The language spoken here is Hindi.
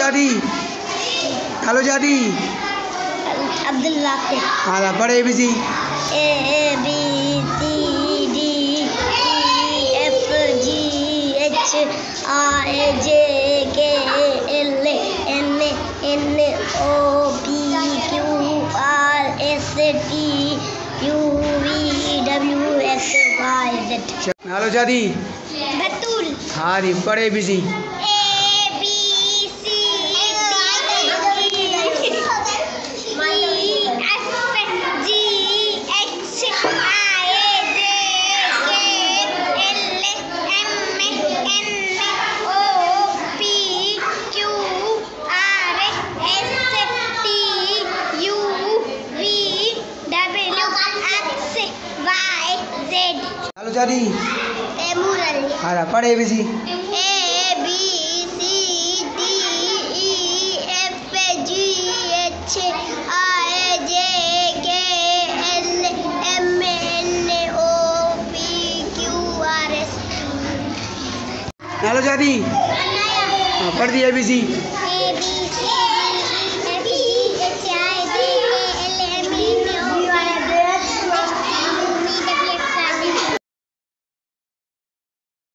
जादी अब्दुल राफी। हाँ पढ़े ABC। ABCDEFGHIJKLMNOPQRSTUVWXYZ। नालो जादी बतूल। हाँ जी पढ़े ABC। नालो जादी एमुरल। हाँ पढ़े ABC। ABCDEFGHIJKLMNOPQRS। नालो जादी हाँ पढ़ दी ABC।